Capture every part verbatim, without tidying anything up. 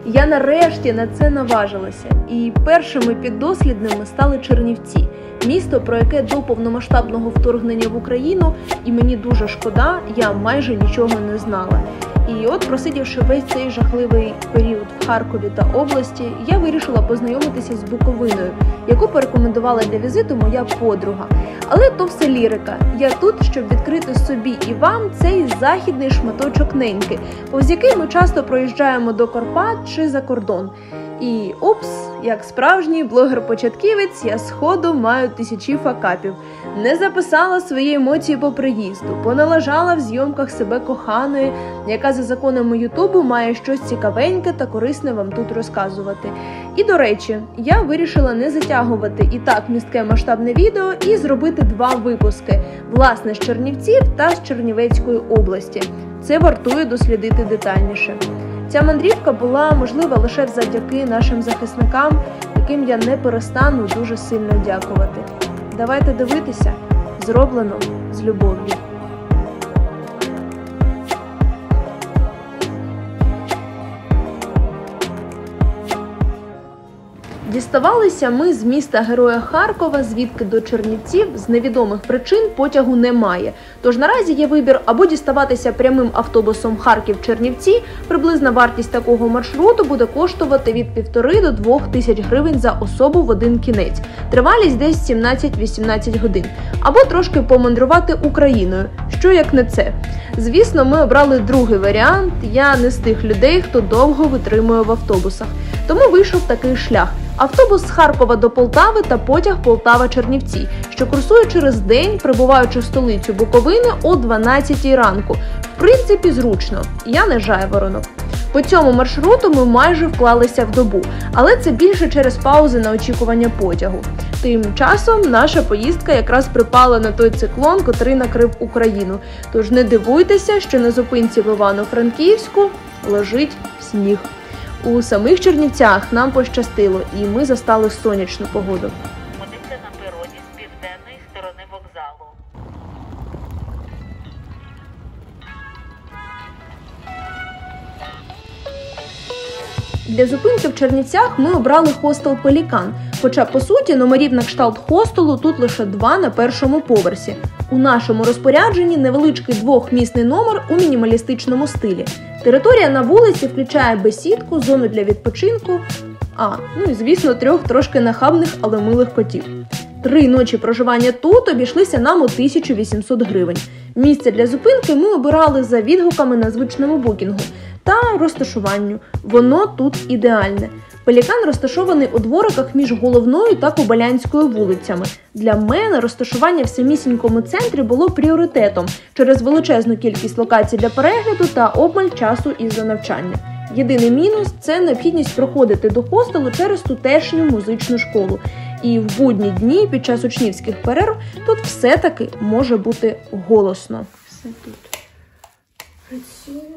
Я нарешті на це наважилася. І першими піддослідними стали Чернівці. Місто, про яке до повномасштабного вторгнення в Україну, і мені дуже шкода, я майже нічого не знала. І от, просидівши весь цей жахливий період в Харкові та області, я вирішила познайомитися з Буковиною, яку порекомендувала для візиту моя подруга. Але то все лірика. Я тут, щоб відкрити собі і вам цей західний шматочок неньки, повз який ми часто проїжджаємо до Карпат чи за кордон. І опс, як справжній блогер-початківець, я сходу маю тисячі факапів. Не записала свої емоції по приїзду, поналажала в зйомках себе коханої, яка за законами Ютубу має щось цікавеньке та корисне вам тут розказувати. І, до речі, я вирішила не затягувати і так містке масштабне відео і зробити два випуски, власне, з Чернівців та з Чернівецької області. Це вартує дослідити детальніше. Ця мандрівка була можлива лише завдяки нашим захисникам, яким я не перестану дуже сильно дякувати. Давайте дивитися. Зроблено з любов'ю. Діставалися ми з міста Героя Харкова, звідки до Чернівців з невідомих причин потягу немає. Тож наразі є вибір або діставатися прямим автобусом Харків-Чернівці, приблизна вартість такого маршруту буде коштувати від півтори до двох тисяч гривень за особу в один кінець. Тривалість десь сімнадцять-вісімнадцять годин. Або трошки помандрувати Україною, що як не це. Звісно, ми обрали другий варіант, я не з тих людей, хто довго витримує в автобусах. Тому вийшов такий шлях. Автобус з Харкова до Полтави та потяг Полтава-Чернівці, що курсує через день, прибуваючи в столицю Буковини о дванадцятій ранку. В принципі, зручно. Я не жайворонок. По цьому маршруту ми майже вклалися в добу, але це більше через паузи на очікування потягу. Тим часом наша поїздка якраз припала на той циклон, котрий накрив Україну. Тож не дивуйтеся, що на зупинці в Івано-Франківську лежить сніг. У самих Чернівцях нам пощастило, і ми застали сонячну погоду. Будете на пероні з південної сторони вокзалу. Для зупинки в Чернівцях ми обрали хостел «Пелікан», хоча, по суті, номерів на кшталт хостелу тут лише два на першому поверсі. У нашому розпорядженні невеличкий двохмісний номер у мінімалістичному стилі. Територія на вулиці включає бесідку, зону для відпочинку, а, ну і, звісно, трьох трошки нахабних, але милих котів. Три ночі проживання тут обійшлися нам у тисячу вісімсот гривень. Місце для зупинки ми обирали за відгуками на звичному букінгу та розташуванню. Воно тут ідеальне. «Пелікан» розташований у двориках між Головною та Кобилянською вулицями. Для мене розташування в самісінькому центрі було пріоритетом через величезну кількість локацій для перегляду та обмаль часу із-за навчання. Єдиний мінус – це необхідність проходити до хостелу через тутешню музичну школу. І в будні дні під час учнівських перерв тут все-таки може бути голосно. Все тут працює.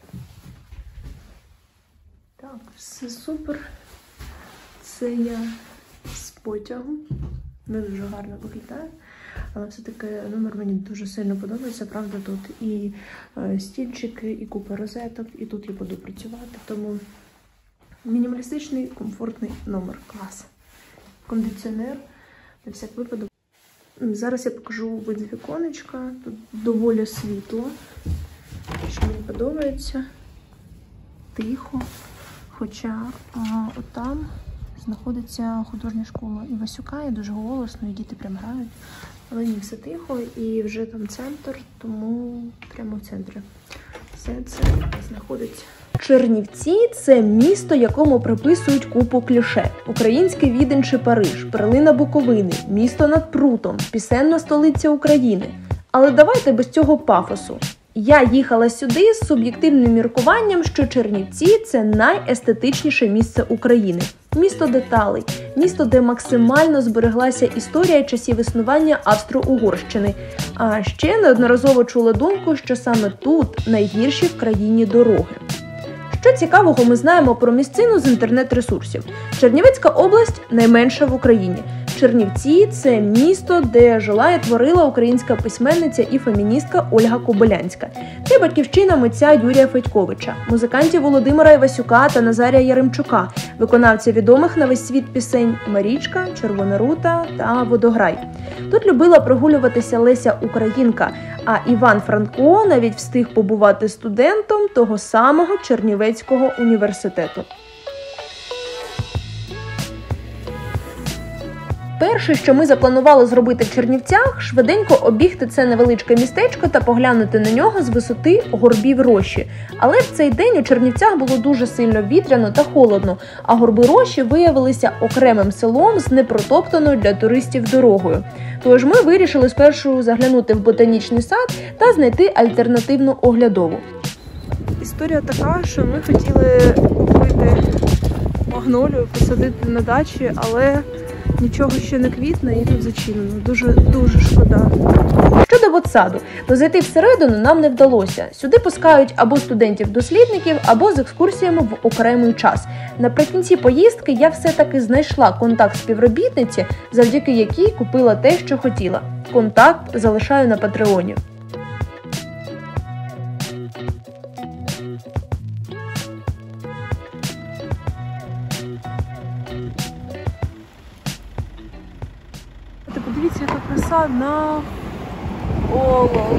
Так, все супер. Це я з потягу. Не дуже гарно виглядає. Але все-таки номер мені дуже сильно подобається. Правда, тут і е, стільчики, і купа розеток, і тут я буду працювати. Тому мінімалістичний, комфортний номер. Клас. Кондиціонер, на всяк випадок. Зараз я покажу вид з віконечка. Тут доволі світло, що мені подобається. Тихо. Хоча а, отам знаходиться художня школа Івасюка, і дуже голосно, і діти прям грають. Але ні, все тихо, і вже там центр, тому прямо в центрі все це знаходиться. Чернівці – це місто, якому приписують купу кліше. Український Відень чи Париж, перлина Буковини, місто над прутом, пісенна столиця України. Але давайте без цього пафосу. Я їхала сюди з суб'єктивним міркуванням, що Чернівці – це найестетичніше місце України. Місто деталей, місто, де максимально збереглася історія часів існування Австро-Угорщини. А ще неодноразово чула думку, що саме тут найгірші в країні дороги. Що цікавого ми знаємо про місцину з інтернет-ресурсів? Чернівецька область найменша в Україні. Чернівці – це місто, де жила і творила українська письменниця і феміністка Ольга Кобилянська. Це батьківщина митця Юрія Федьковича, музикантів Володимира Івасюка та Назарія Яремчука, виконавця відомих на весь світ пісень «Марічка», «Червона рута» та «Водограй». Тут любила прогулюватися Леся Українка, а Іван Франко навіть встиг побувати студентом того самого Чернівецького університету. Перше, що ми запланували зробити в Чернівцях – швиденько обігти це невеличке містечко та поглянути на нього з висоти горбів Рощі. Але в цей день у Чернівцях було дуже сильно вітряно та холодно, а горби Рощі виявилися окремим селом з непротоптаною для туристів дорогою. Тож ми вирішили спершу заглянути в ботанічний сад та знайти альтернативну оглядову. Історія така, що ми хотіли купити магнолію, посадити на дачі, але нічого ще не квітне і тут зачинено. Дуже, дуже шкода. Щодо ботсаду, то зайти всередину нам не вдалося. Сюди пускають або студентів-дослідників, або з екскурсіями в окремий час. Наприкінці поїздки я все-таки знайшла контакт співробітниці, завдяки якій купила те, що хотіла. Контакт залишаю на Патреоні. Подивіться, яка краса на олов.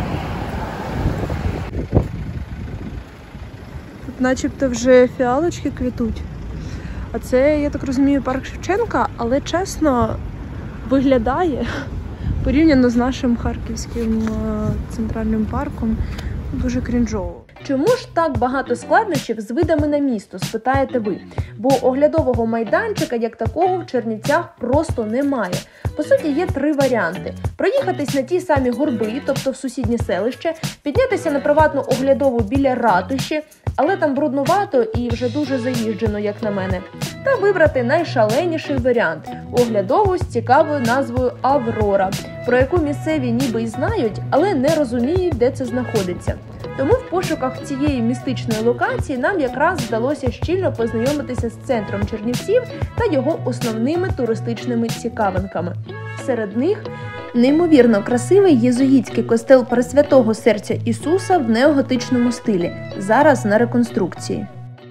Тут начебто вже фіалочки квітуть. А це, я так розумію, парк Шевченка, але чесно виглядає, порівняно з нашим харківським центральним парком, дуже крінжово. Чому ж так багато складнощів з видами на місто, спитаєте ви? Бо оглядового майданчика, як такого, в Чернівцях просто немає. По суті, є три варіанти. Проїхатись на ті самі горби, тобто в сусіднє селище, піднятися на приватну оглядову біля ратуші, але там бруднувато і вже дуже заїжджено, як на мене. Та вибрати найшаленіший варіант – оглядову з цікавою назвою «Аврора», про яку місцеві ніби й знають, але не розуміють, де це знаходиться. Тому в пошуках цієї містичної локації нам якраз вдалося щільно познайомитися з центром Чернівців та його основними туристичними цікавинками. Серед них неймовірно красивий єзуїтський костел Пресвятого Серця Ісуса в неоготичному стилі, зараз на реконструкції.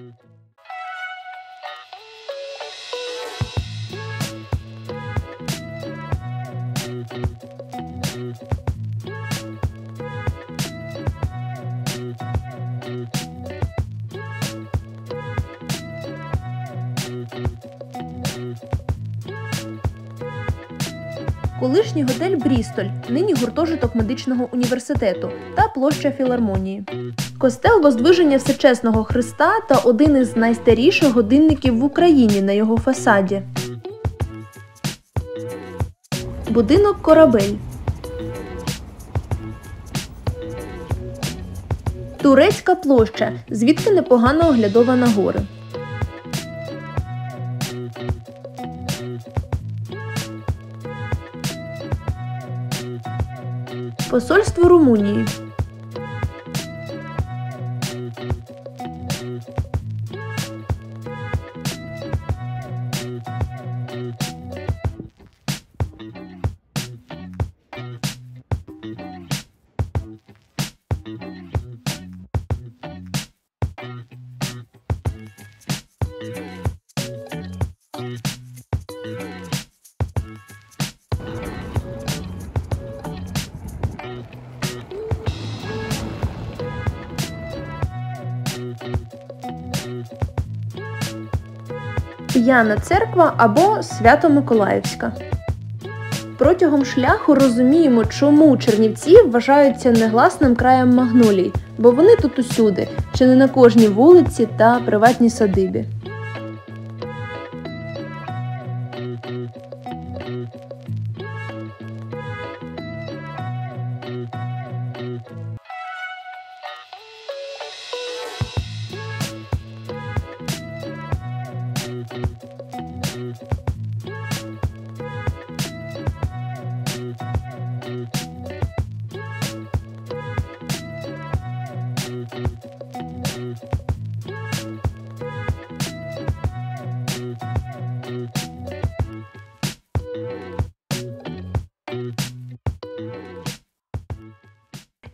Колишній готель «Брістоль», нині гуртожиток медичного університету та площа Філармонії. Костел Воздвиження Всечесного Христа та один із найстаріших годинників в Україні на його фасаді. Будинок «Корабель». Турецька площа, звідки непогано оглядована гори. Посольство Румунії. П'яна церква або Свято-Миколаївська. Протягом шляху розуміємо, чому Чернівці вважаються негласним краєм магнолій, бо вони тут усюди, чи не на кожній вулиці та приватній садибі.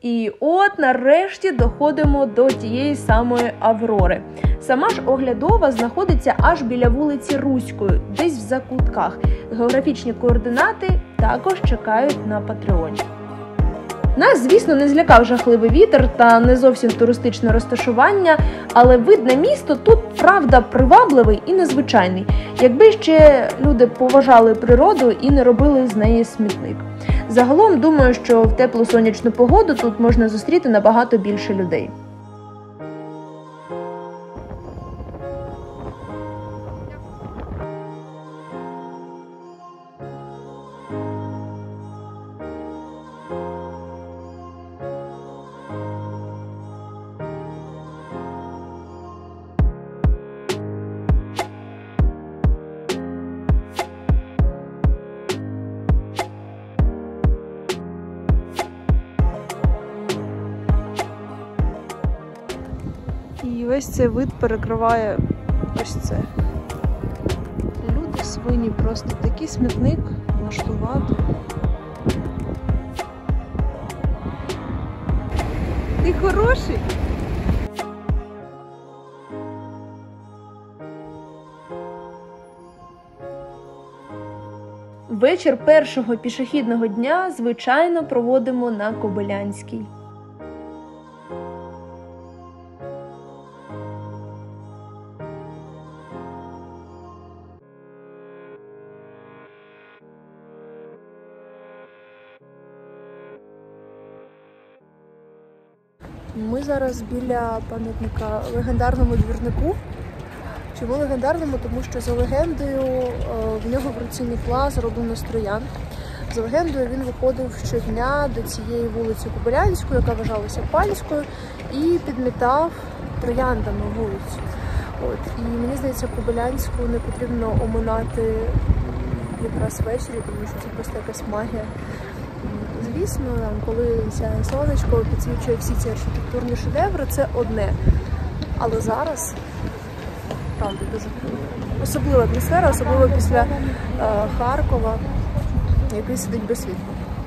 І от нарешті доходимо до тієї самої Аврори. Сама ж оглядова знаходиться аж біля вулиці Руської, десь в закутках. Географічні координати також чекають на Патреоні. Нас, звісно, не злякав жахливий вітер та не зовсім туристичне розташування, але вид на місто тут, правда, привабливий і незвичайний, якби ще люди поважали природу і не робили з неї смітник. Загалом, думаю, що в теплу сонячну погоду тут можна зустріти набагато більше людей. І весь цей вид перекриває ось це. Люди свині, просто такий смітник влаштувати. Ти хороший? Вечір першого пішохідного дня, звичайно, проводимо на Кобилянській. Ми зараз біля пам'ятника легендарному двірнику. Чому легендарному? Тому що за легендою в нього в руці Мітла з роду Ностроян. За легендою він виходив щодня до цієї вулиці Кобилянської, яка вважалася панською, і підмітав трояндами вулицю. От. І мені здається, Кобилянську не потрібно оминати якраз ввечері, тому що це просто якась магія. Звісно, коли сяє сонечко, підсвічує всі ці архітектурні шедеври, це одне. Але зараз, правда, особлива атмосфера, особливо після е, Харкова, який сидить без світла.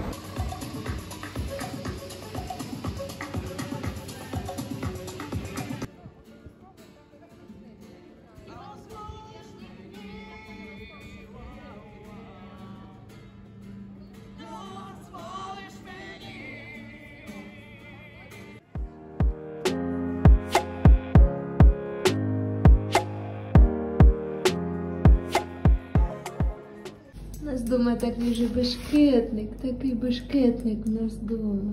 У нас дома такий же бешкетник, такий бешкетник у нас дома.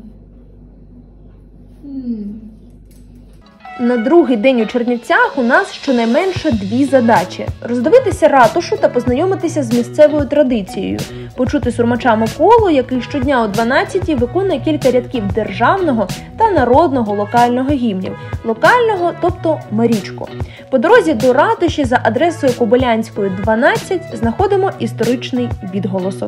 М. На другий день у Чернівцях у нас щонайменше дві задачі – роздивитися ратушу та познайомитися з місцевою традицією, почути сурмача Миколу, який щодня о дванадцятій виконує кілька рядків державного та народного локального гімнів. Локального, тобто Марічко. По дорозі до ратуші за адресою Кобилянської, дванадцять знаходимо історичний відголосок.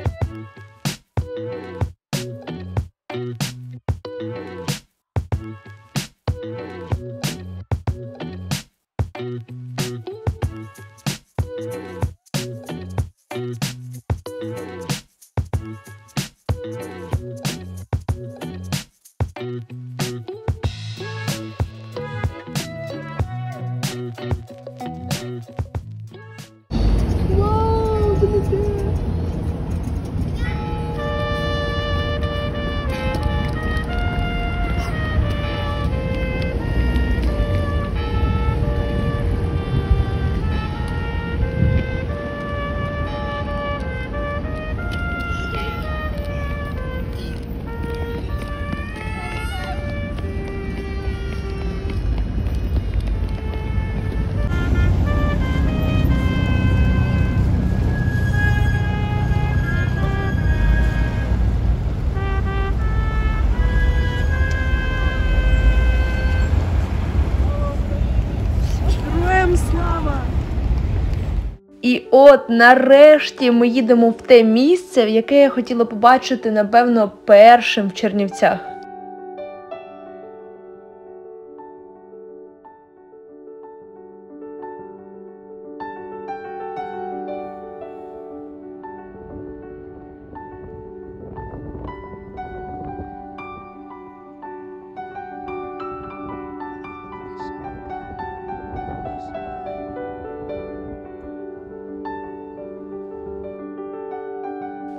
І от нарешті ми їдемо в те місце, в яке я хотіла побачити, напевно, першим в Чернівцях.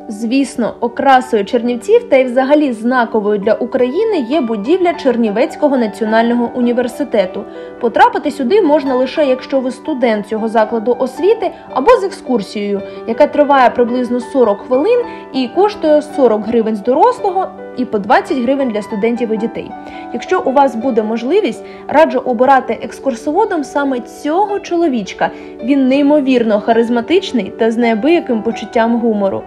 Звісно, окрасою Чернівців та й взагалі знаковою для України є будівля Чернівецького національного університету. Потрапити сюди можна лише якщо ви студент цього закладу освіти або з екскурсією, яка триває приблизно сорок хвилин і коштує сорок гривень з дорослого і по двадцять гривень для студентів і дітей. Якщо у вас буде можливість, раджу обирати екскурсоводом саме цього чоловічка. Він неймовірно харизматичний та з неабияким почуттям гумору.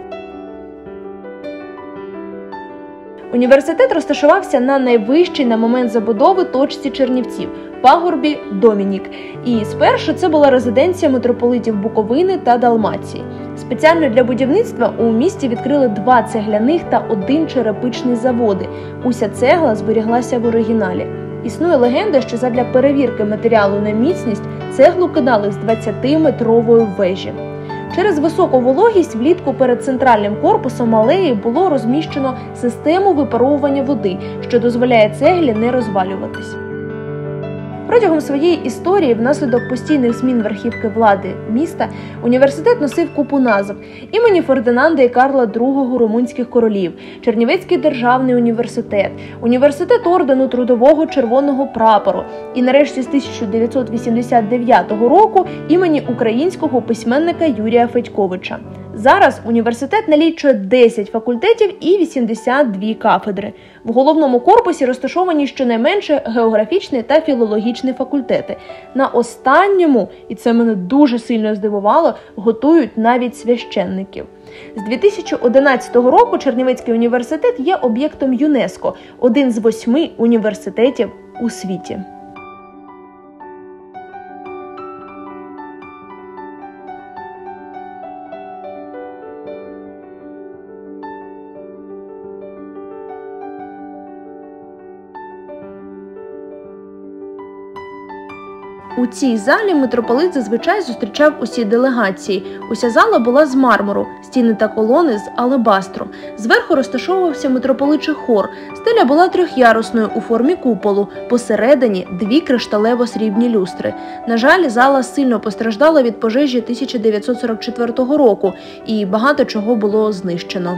Університет розташувався на найвищій на момент забудови точці Чернівців – пагорбі Домінік. І спершу це була резиденція митрополитів Буковини та Далмації. Спеціально для будівництва у місті відкрили два цегляних та один черепичний заводи. Уся цегла зберіглася в оригіналі. Існує легенда, що задля перевірки матеріалу на міцність цеглу кидали з двадцятиметрової вежі. Через високу вологість влітку перед центральним корпусом алеї було розміщено систему випаровування води, що дозволяє цеглі не розвалюватись. Протягом своєї історії, внаслідок постійних змін верхівки влади міста, університет носив купу назв: імені Фердинанда і Карла другого румунських королів, Чернівецький державний університет, університет ордену Трудового Червоного Прапору і нарешті з тисяча дев'ятсот вісімдесят дев'ятого року імені українського письменника Юрія Федьковича. Зараз університет налічує десять факультетів і вісімдесят дві кафедри. В головному корпусі розташовані щонайменше географічний та філологічний факультети. На останньому, і це мене дуже сильно здивувало, готують навіть священників. З дві тисячі одинадцятого року Чернівецький університет є об'єктом ЮНЕСКО, один з восьми університетів у світі. У цій залі митрополит зазвичай зустрічав усі делегації. Уся зала була з мармуру, стіни та колони з алебастру. Зверху розташовувався митрополичий хор. Стеля була трьохярусною у формі куполу. Посередині дві кришталево-срібні люстри. На жаль, зала сильно постраждала від пожежі тисяча дев'ятсот сорок четвертого року, і багато чого було знищено.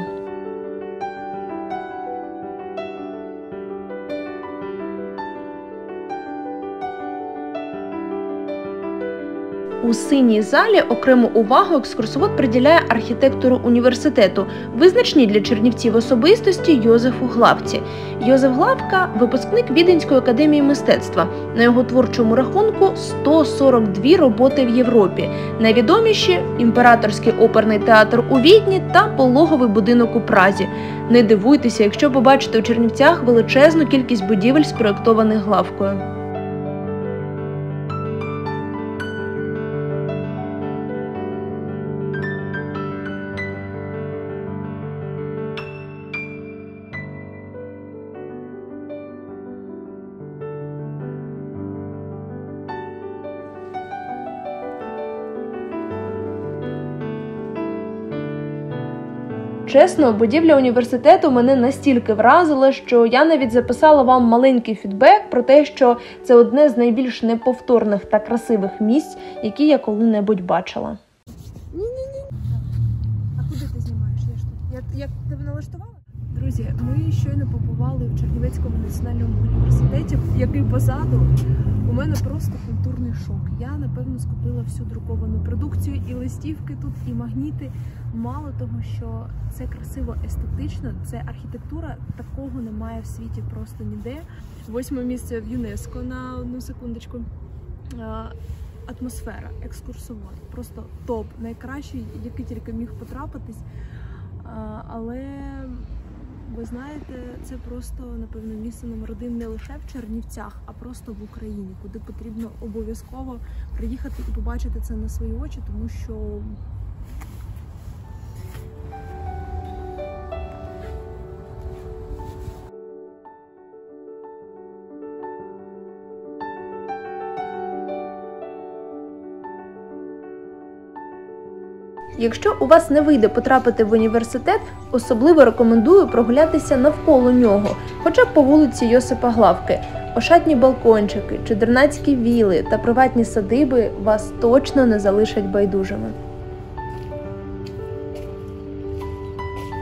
У синій залі окрему увагу екскурсовод приділяє архітектору університету, визначній для чернівців особистості Йозефу Главці. Йозеф Главка – випускник Віденської академії мистецтва. На його творчому рахунку сто сорок дві роботи в Європі. Найвідоміші – Імператорський оперний театр у Відні та Пологовий будинок у Празі. Не дивуйтеся, якщо побачите у Чернівцях величезну кількість будівель, спроєктованих Главкою. Чесно, будівля університету мене настільки вразила, що я навіть записала вам маленький фідбек про те, що це одне з найбільш неповторних та красивих місць, які я коли-небудь бачила. Ні-ні-ні. А куди ти знімаєш? Я ж тут. Я, я тебе налаштувала? Друзі, ми щойно побували в Чернівецькому національному університеті, який позаду. У мене просто культурний шок. Я, напевно, скупила всю друковану продукцію, і листівки тут, і магніти. Мало того, що це красиво естетично, це архітектура, такого немає в світі просто ніде. Восьме місце в ЮНЕСКО, на одну секундочку. Атмосфера, екскурсовод, просто топ, найкращий, який тільки міг потрапитись. Але, ви знаєте, це просто, напевно, місце номер один не лише в Чернівцях, а просто в Україні, куди потрібно обов'язково приїхати і побачити це на свої очі, тому що Якщо у вас не вийде потрапити в університет, особливо рекомендую прогулятися навколо нього, хоча б по вулиці Йосипа Главки. Ошатні балкончики, чудернацькі віли та приватні садиби вас точно не залишать байдужими.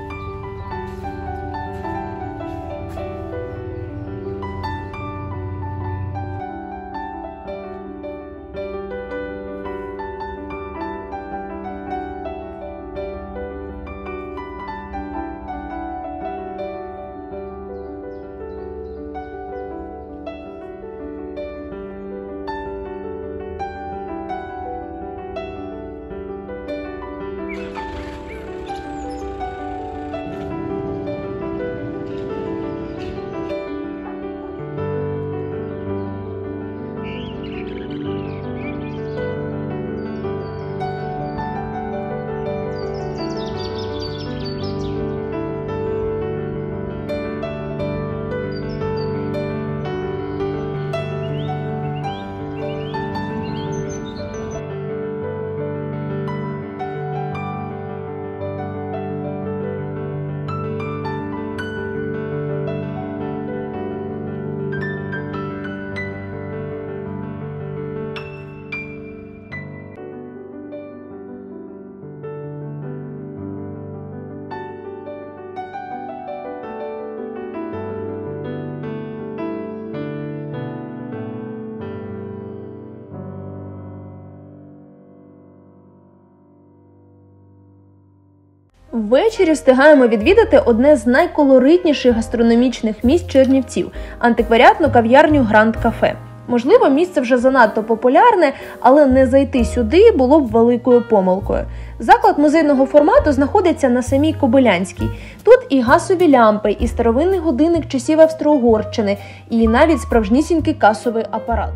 Ввечері встигаємо відвідати одне з найколоритніших гастрономічних місць Чернівців – антикваріатну кав'ярню Гранд Кафе. Можливо, місце вже занадто популярне, але не зайти сюди було б великою помилкою. Заклад музейного формату знаходиться на самій Кобилянській. Тут і газові лямпи, і старовинний годинник часів Австро-Угорщини, і навіть справжнісінький касовий апарат.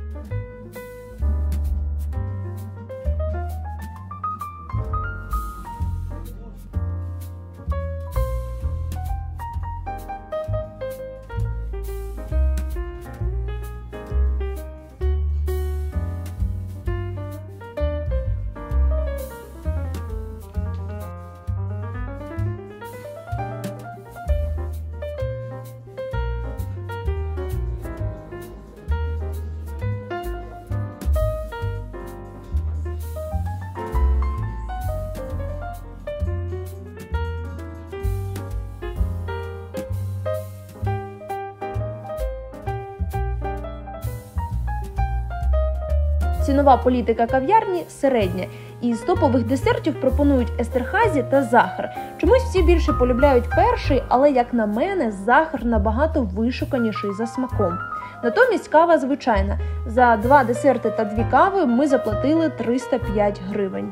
Цінова політика кав'ярні середня. Із топових десертів пропонують естерхазі та захар. Чомусь всі більше полюбляють перший, але, як на мене, захар набагато вишуканіший за смаком. Натомість кава звичайна. За два десерти та дві кави ми заплатили триста п'ять гривень.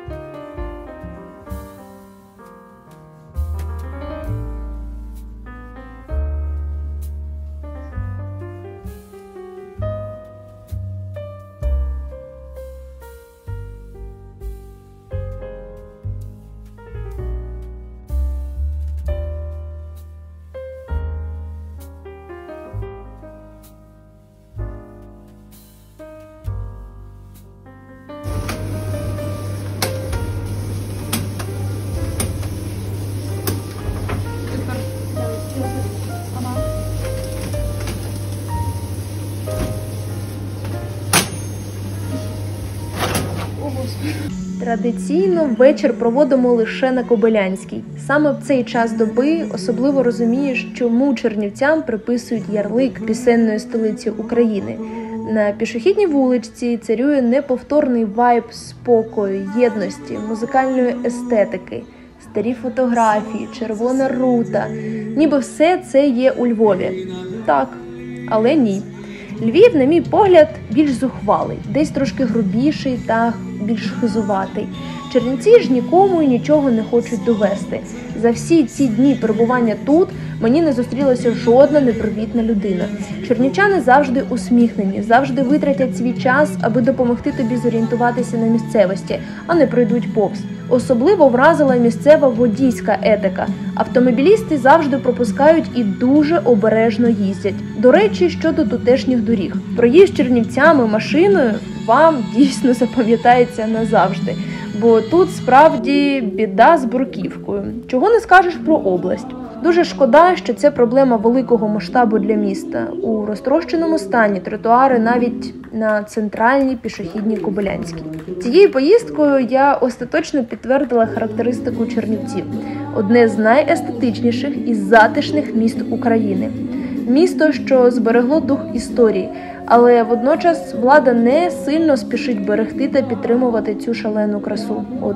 Традиційно вечір проводимо лише на Кобилянській. Саме в цей час доби особливо розумієш, чому чернівцям приписують ярлик пісенної столиці України. На пішохідній вуличці царює неповторний вайб спокою, єдності, музикальної естетики, старі фотографії, червона рута. Ніби все це є у Львові. Так, але ні. Львів, на мій погляд, більш зухвалий, десь трошки грубіший та більш хизуватий. Чернівці ж нікому і нічого не хочуть довести. За всі ці дні перебування тут мені не зустрілася жодна непривітна людина. Чернівчани завжди усміхнені, завжди витратять свій час, аби допомогти тобі зорієнтуватися на місцевості, а не пройдуть повз. Особливо вразила місцева водійська етика. Автомобілісти завжди пропускають і дуже обережно їздять. До речі, щодо тутешніх доріг. Проїзд Чернівцями машиною вам дійсно запам'ятається назавжди. Бо тут справді біда з бруківкою. Чого не скажеш про область. Дуже шкода, що це проблема великого масштабу для міста. У розтрощеному стані тротуари навіть на центральній пішохідній Кобилянській. Цією поїздкою я остаточно підтвердила характеристику Чернівців. Одне з найестетичніших і затишних міст України. Місто, що зберегло дух історії, але водночас влада не сильно спішить берегти та підтримувати цю шалену красу. От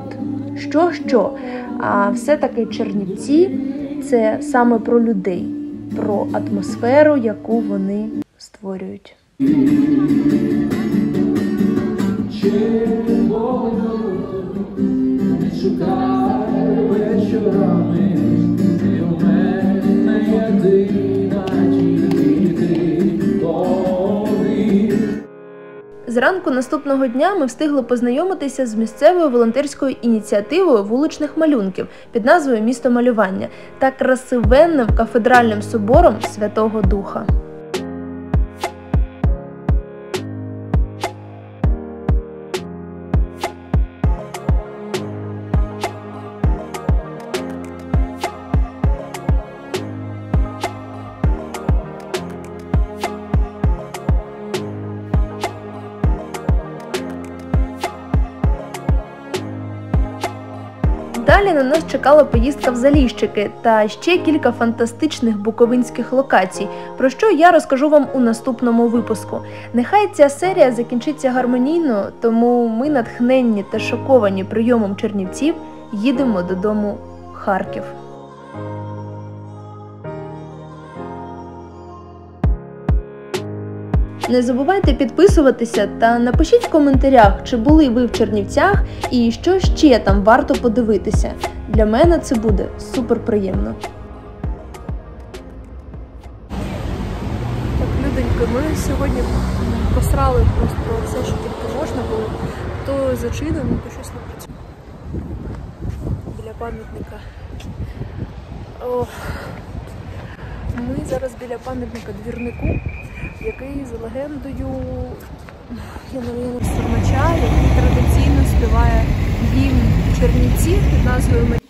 що-що, а все-таки Чернівці – це саме про людей, про атмосферу, яку вони створюють. Зранку наступного дня ми встигли познайомитися з місцевою волонтерською ініціативою вуличних малюнків під назвою «Місто малювання» та красивенним кафедральним собором Святого Духа. Далі на нас чекала поїздка в Заліщики та ще кілька фантастичних буковинських локацій, про що я розкажу вам у наступному випуску. Нехай ця серія закінчиться гармонійно, тому ми, натхненні та шоковані прийомом чернівців, їдемо додому Харків. Не забувайте підписуватися та напишіть в коментарях, чи були ви в Чернівцях і що ще там варто подивитися. Для мене це буде супер приємно. Так, люденьки, ми сьогодні посрали просто все, що тільки можна було. То зачинено, то щось не працює. Біля пам'ятника. Ох. Ми зараз біля пам'ятника двірнику, який за легендою Януаря Сурмача, який традиційно співає гімн Чернівців під назвою